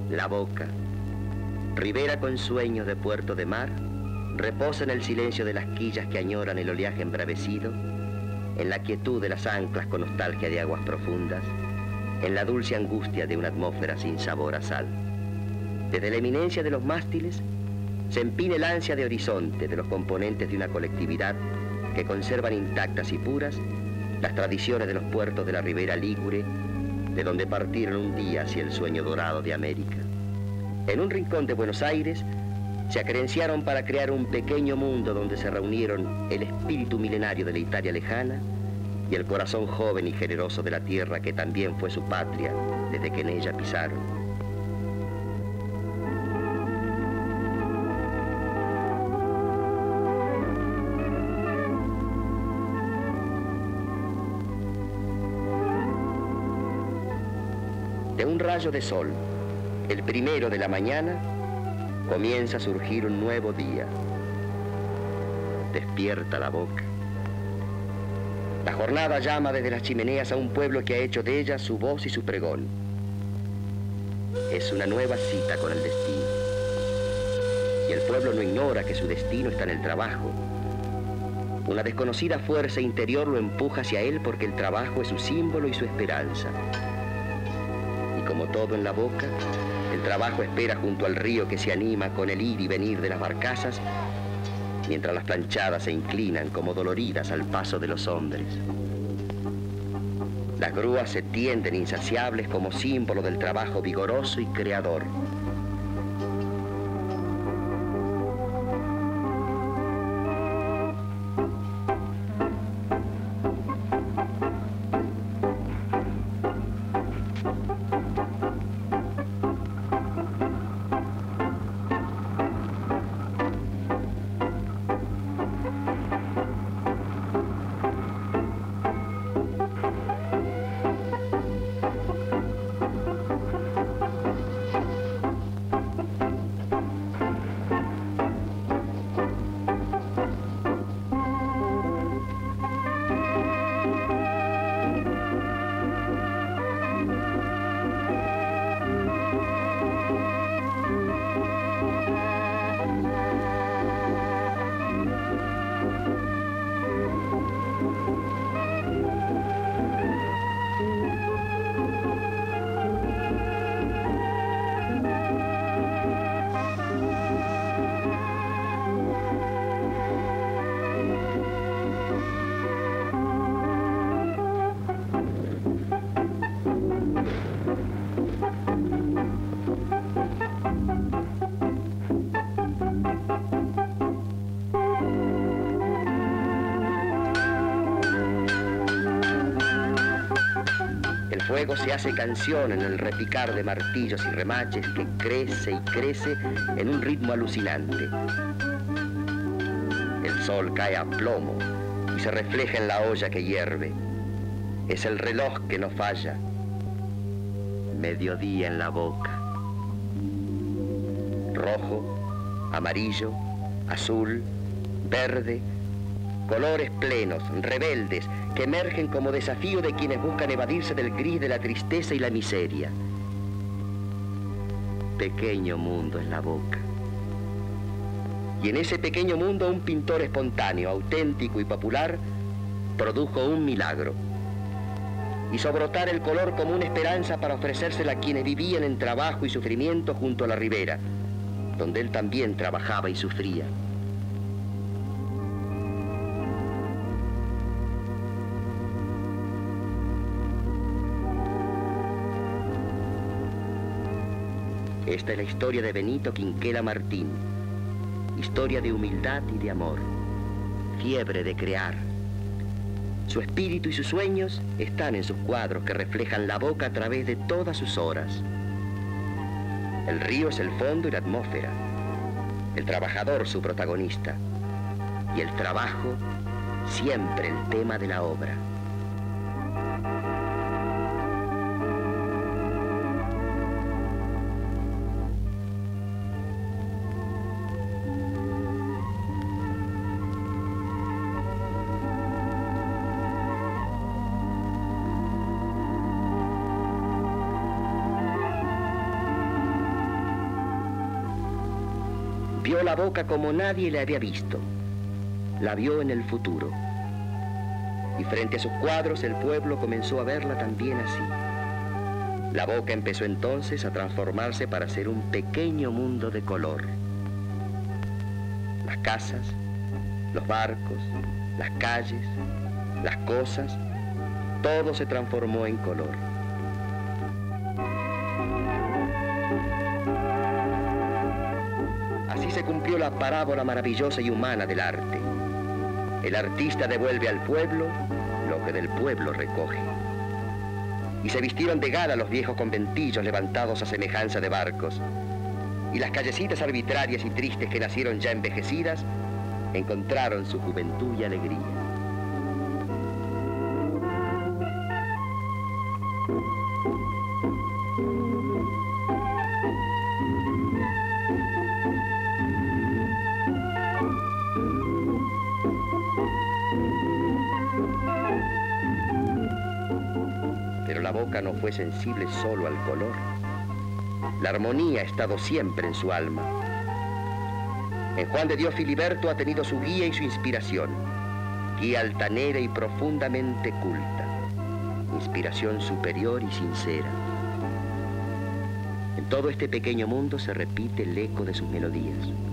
La Boca, ribera con sueños de puerto de mar, reposa en el silencio de las quillas que añoran el oleaje embravecido, en la quietud de las anclas con nostalgia de aguas profundas, en la dulce angustia de una atmósfera sin sabor a sal. Desde la eminencia de los mástiles se empina el ansia de horizonte de los componentes de una colectividad que conservan intactas y puras las tradiciones de los puertos de la ribera Ligure, de donde partieron un día hacia el sueño dorado de América. En un rincón de Buenos Aires se acrenciaron para crear un pequeño mundo donde se reunieron el espíritu milenario de la Italia lejana y el corazón joven y generoso de la tierra que también fue su patria desde que en ella pisaron. De un rayo de sol, el primero de la mañana, comienza a surgir un nuevo día. Despierta la Boca. La jornada llama desde las chimeneas a un pueblo que ha hecho de ella su voz y su pregón. Es una nueva cita con el destino. Y el pueblo no ignora que su destino está en el trabajo. Una desconocida fuerza interior lo empuja hacia él porque el trabajo es su símbolo y su esperanza. Y como todo en la Boca, el trabajo espera junto al río que se anima con el ir y venir de las barcazas, mientras las planchadas se inclinan como doloridas al paso de los hombres. Las grúas se tienden insaciables como símbolo del trabajo vigoroso y creador. El fuego se hace canción en el repicar de martillos y remaches que crece y crece en un ritmo alucinante. El sol cae a plomo y se refleja en la olla que hierve. Es el reloj que no falla. Mediodía en la Boca. Rojo, amarillo, azul, verde, colores plenos, rebeldes, que emergen como desafío de quienes buscan evadirse del gris de la tristeza y la miseria. Pequeño mundo es la Boca. Y en ese pequeño mundo un pintor espontáneo, auténtico y popular, produjo un milagro. Hizo brotar el color como una esperanza para ofrecérsela a quienes vivían en trabajo y sufrimiento junto a la ribera, donde él también trabajaba y sufría. Esta es la historia de Benito Quinquela Martín, historia de humildad y de amor, fiebre de crear. Su espíritu y sus sueños están en sus cuadros que reflejan la Boca a través de todas sus horas. El río es el fondo y la atmósfera, el trabajador su protagonista, y el trabajo siempre el tema de la obra. vio la boca como nadie le había visto. La vio en el futuro. Y frente a sus cuadros el pueblo comenzó a verla también así. La boca empezó entonces a transformarse para ser un pequeño mundo de color. Las casas, los barcos, las calles, las cosas, todo se transformó en color. Así se cumplió la parábola maravillosa y humana del arte. El artista devuelve al pueblo lo que del pueblo recoge. Y se vistieron de gala los viejos conventillos levantados a semejanza de barcos. Y las callecitas arbitrarias y tristes que nacieron ya envejecidas encontraron su juventud y alegría. Pero la boca no fue sensible solo al color. La armonía ha estado siempre en su alma. En Juan de Dios Filiberto ha tenido su guía y su inspiración, guía altanera y profundamente culta, inspiración superior y sincera. En todo este pequeño mundo se repite el eco de sus melodías.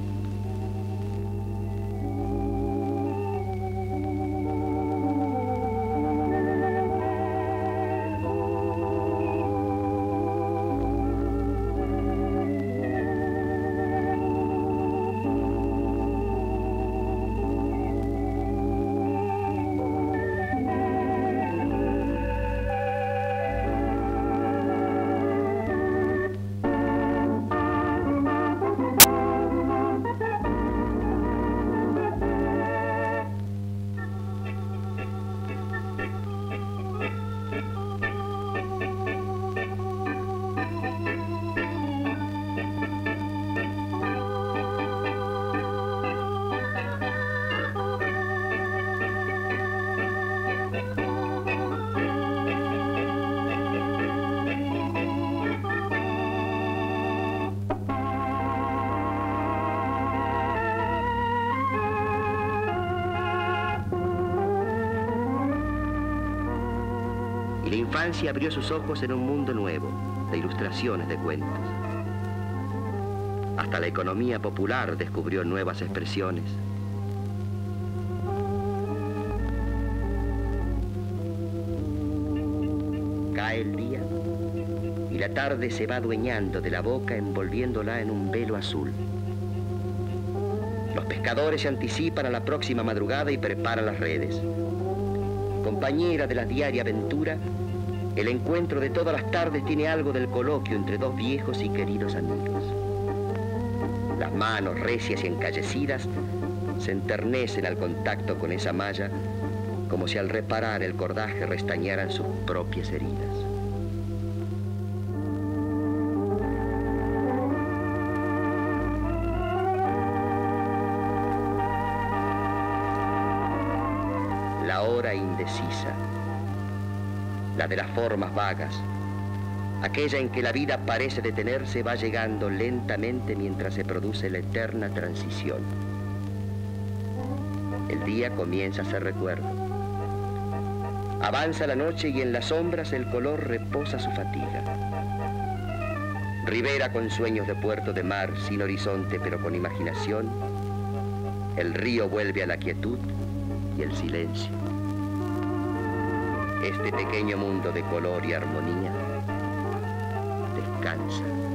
Y la infancia abrió sus ojos en un mundo nuevo, de ilustraciones de cuentos. Hasta la economía popular descubrió nuevas expresiones. Cae el día y la tarde se va adueñando de la boca envolviéndola en un velo azul. Los pescadores se anticipan a la próxima madrugada y preparan las redes. Compañera de la diaria aventura, el encuentro de todas las tardes tiene algo del coloquio entre dos viejos y queridos amigos. Las manos recias y encallecidas se enternecen al contacto con esa malla, como si al reparar el cordaje restañaran sus propias heridas. La hora indecisa, la de las formas vagas, aquella en que la vida parece detenerse, va llegando lentamente mientras se produce la eterna transición. El día comienza a ser recuerdo. Avanza la noche y en las sombras el color reposa su fatiga. Ribera con sueños de puerto de mar, sin horizonte pero con imaginación. El río vuelve a la quietud y el silencio. Este pequeño mundo de color y armonía descansa.